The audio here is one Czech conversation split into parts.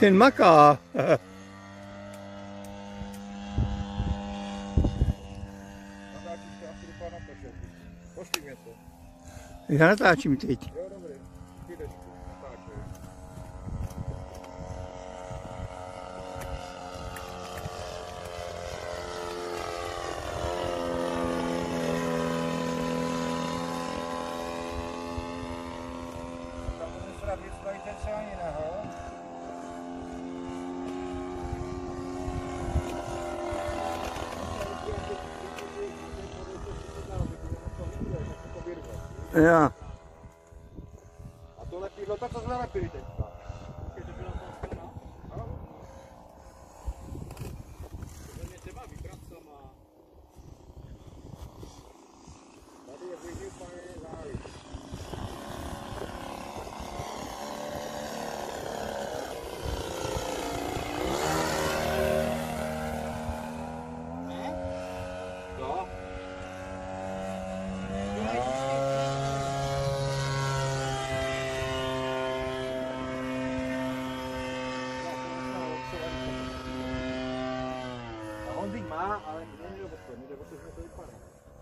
Ten maká. Já natáčím teď. Jo, dobrý. Chvílečku, natáčej. Tam můžu sravit stojíte co ani neho. Já. A to lepidlo, to co jsme lepili teďka. Je to byla ta strana? No. To mě třeba vybrat sama. Tady je běží úplně závěr. Co? Honzik má, ale nejde o to, že to vypadá.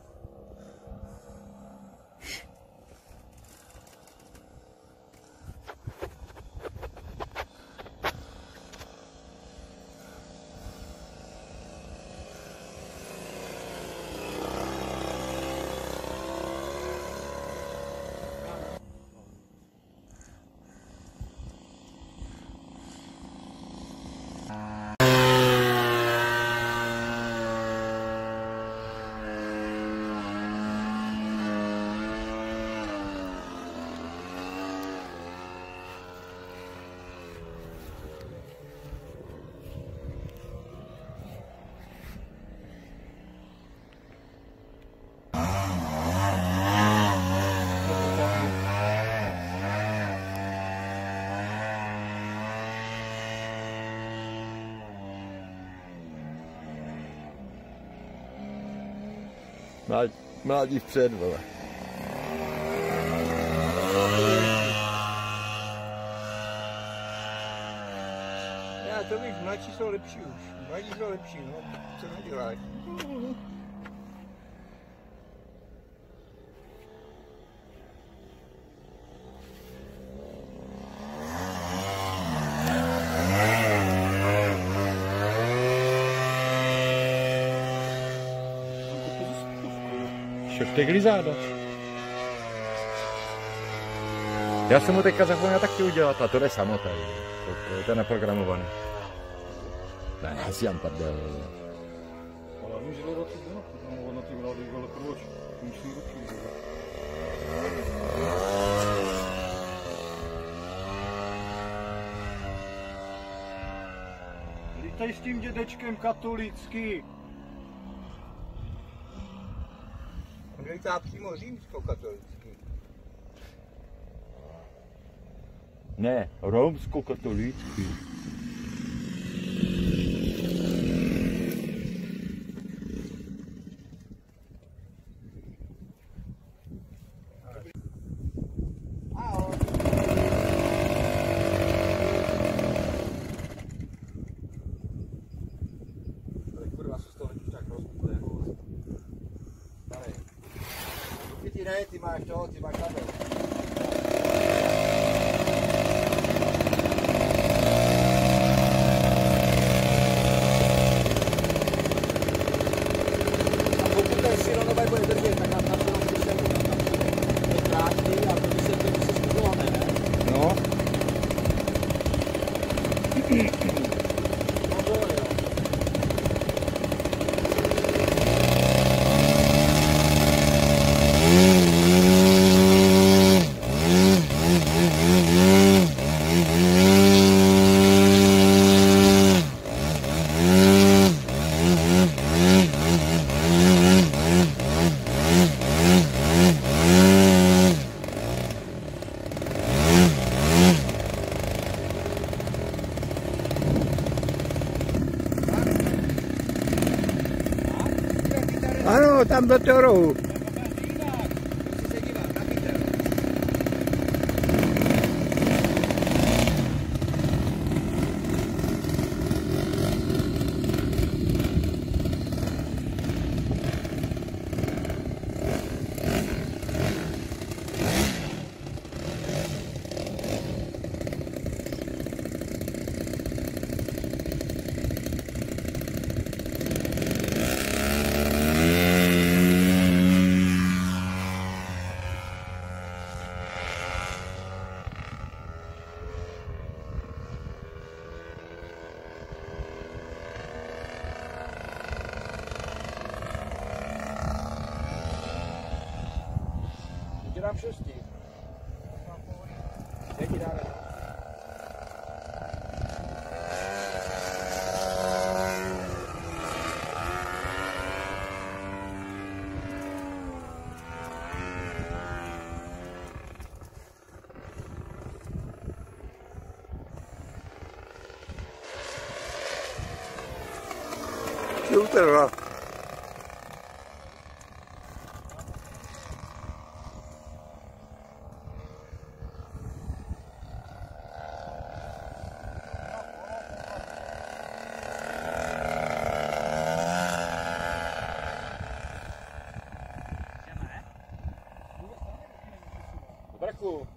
Mládí vpřed, vole. Já to bych, mladší jsou lepší už. Mladí jsou lepší, no, co nedělají. Však tegli záda. Já jsem mu teďka zapomněl taky udělat a to jde samo tady. To je naprogramované. Ne, já si jam pardel. Ale může to dát na ty vlády, ale proč? Musím ručit. Lítej s tím dědečkem katolický. Lítá přímo římskokatolický. Ne, romsko-katolický. Ty máš to, ty máš kabel. A pokud ten sironové bude držet, tak na to když se krátky a to se skutláme, ne? No. No to jo. Ano, tam do toho rohu. ti dám 6. Já ti dám. Utrhla. Braku.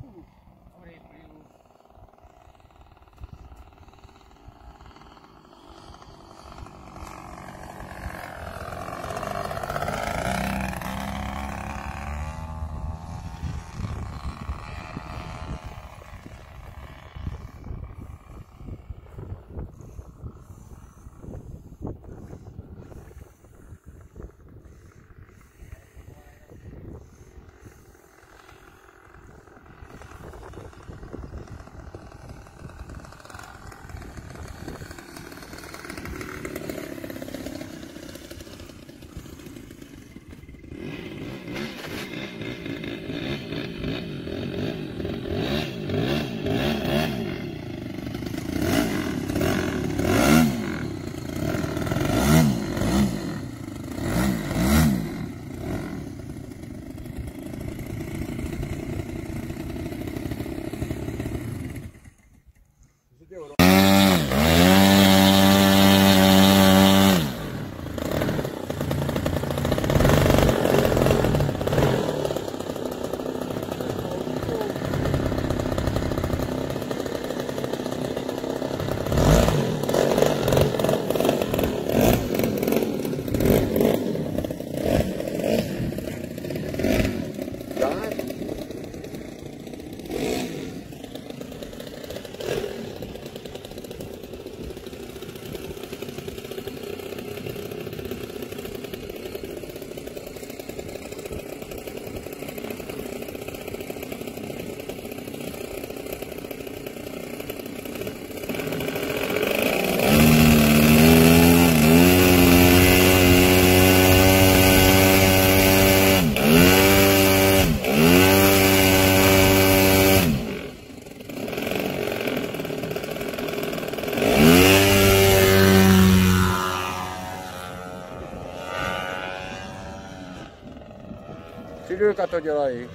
Přidůlka to dělají.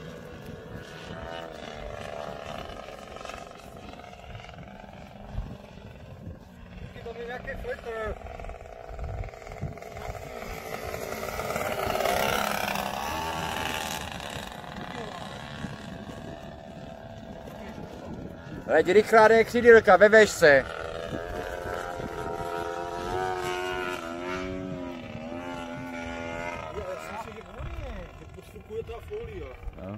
To by nějaký filtr. Leď rychlá jde křidýlka ve vešce. No.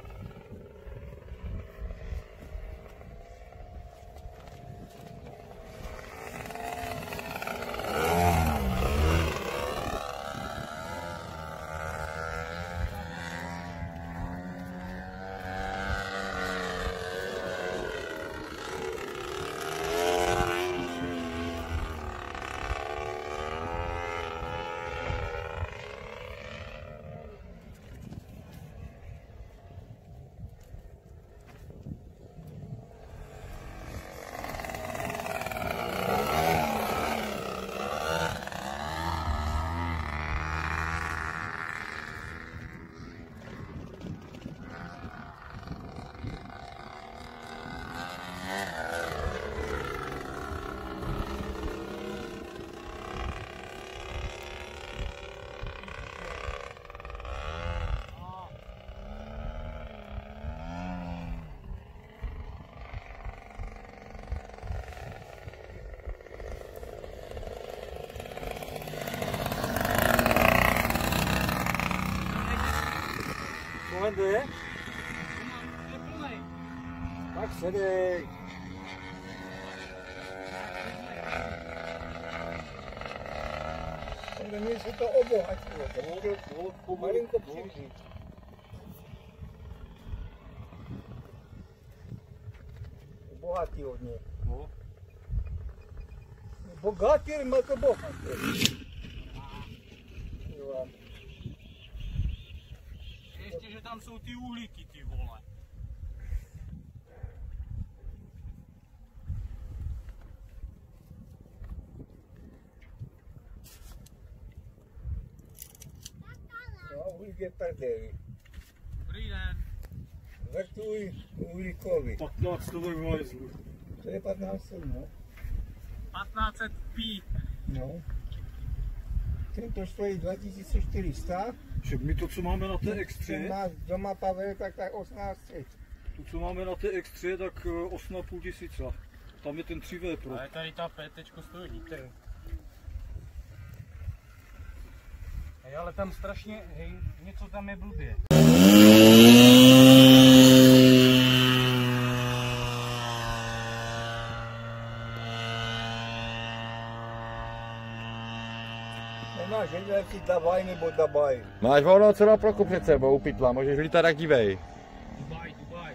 Jde? Tak sedej. Mě se to obohatilo. Malinko přijít. bohatý hodně. No. Bogatý, ale to bohatý. Jo. Ještě, že tam jsou ty uhlíky, ty vole. No, uhlík je prdeli. Dobrý den. Vrtuj uhlíkovi. 15 to vylezlu. To je 15, no. 1500 pí. No. Tento stojí 2400. Však my to, co máme na té Ten X3, má doma Pavel, tak 1800. to, co máme na té X3, tak 8,5 tisíce. Tam je ten 3V Pro. Ale tady ta PTčko stojí lítr. Hej, ale tam strašně, hej, něco tam je blbě. Nemáš jednací dabaj nebo dabaj. Máš volnou celou plochu před sebou u pytla, můžeš lítat jak dívej. Dubaj, Dubaj.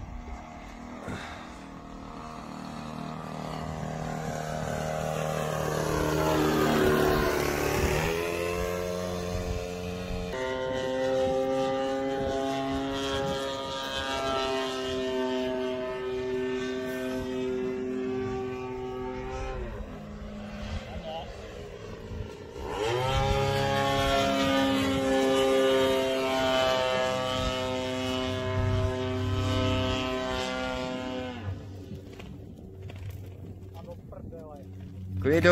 Klidu,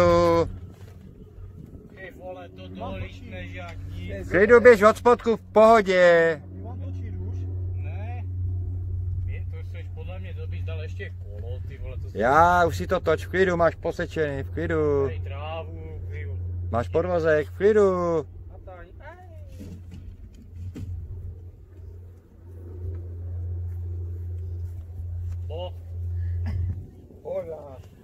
Ty vole, to dolítneš jak nic. klidu, běž od spodku v pohodě. Ne? To chceš podle mě, to bys dal ještě kolo, ty vole, to Já, už si to toč, v klidu, máš posečený, v klidu. dej trávu, ty vole. Máš podvozek, v klidu. A tady, Bo, Hola.